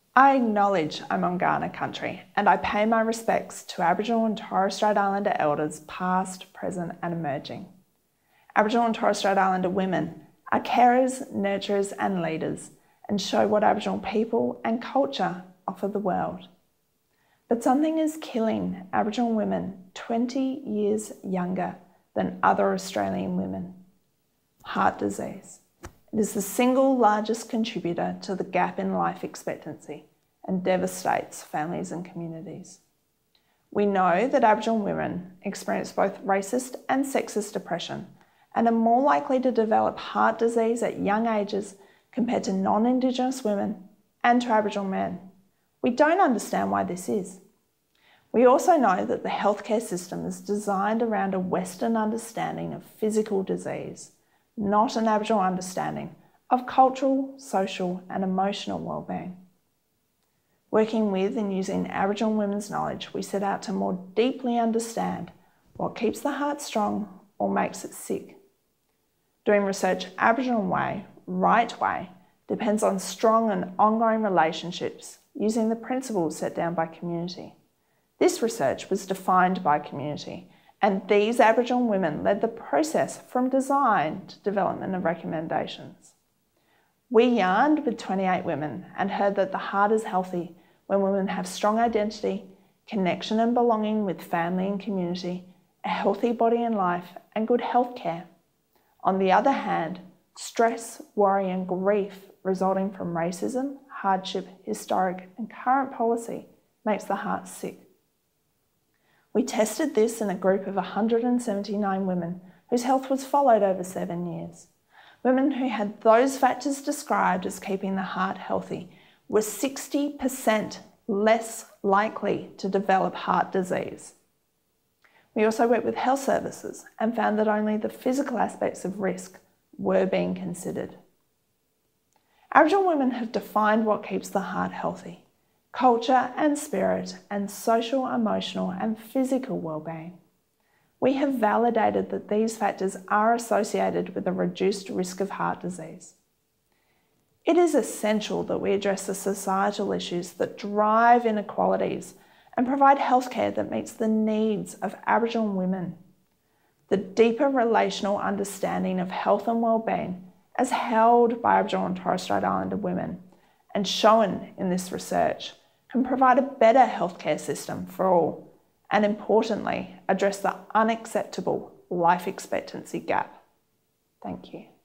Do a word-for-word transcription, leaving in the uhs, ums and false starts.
I acknowledge I'm on Kaurna country and I pay my respects to Aboriginal and Torres Strait Islander elders past, present and emerging. Aboriginal and Torres Strait Islander women are carers, nurturers and leaders and show what Aboriginal people and culture offer the world. But something is killing Aboriginal women twenty years younger than other Australian women. Heart disease. It is the single largest contributor to the gap in life expectancy and devastates families and communities. We know that Aboriginal women experience both racist and sexist oppression and are more likely to develop heart disease at young ages compared to non-Indigenous women and to Aboriginal men. We don't understand why this is. We also know that the healthcare system is designed around a Western understanding of physical disease, not an Aboriginal understanding of cultural, social and emotional wellbeing. Working with and using Aboriginal women's knowledge, we set out to more deeply understand what keeps the heart strong or makes it sick. Doing research Aboriginal way, right way, depends on strong and ongoing relationships using the principles set down by community. This research was defined by community, and these Aboriginal women led the process from design to development of recommendations. We yarned with twenty-eight women and heard that the heart is healthy when women have strong identity, connection and belonging with family and community, a healthy body and life, and good health care. On the other hand, stress, worry and grief resulting from racism, hardship, historic and current policy makes the heart sick. We tested this in a group of one hundred seventy-nine women whose health was followed over seven years. Women who had those factors described as keeping the heart healthy were sixty percent less likely to develop heart disease. We also worked with health services and found that only the physical aspects of risk were being considered. Aboriginal women have defined what keeps the heart healthy: culture and spirit and social, emotional and physical well-being. We have validated that these factors are associated with a reduced risk of heart disease. It is essential that we address the societal issues that drive inequalities and provide healthcare that meets the needs of Aboriginal women. The deeper relational understanding of health and well-being as held by Aboriginal and Torres Strait Islander women and shown in this research can provide a better healthcare system for all and, importantly, address the unacceptable life expectancy gap. Thank you.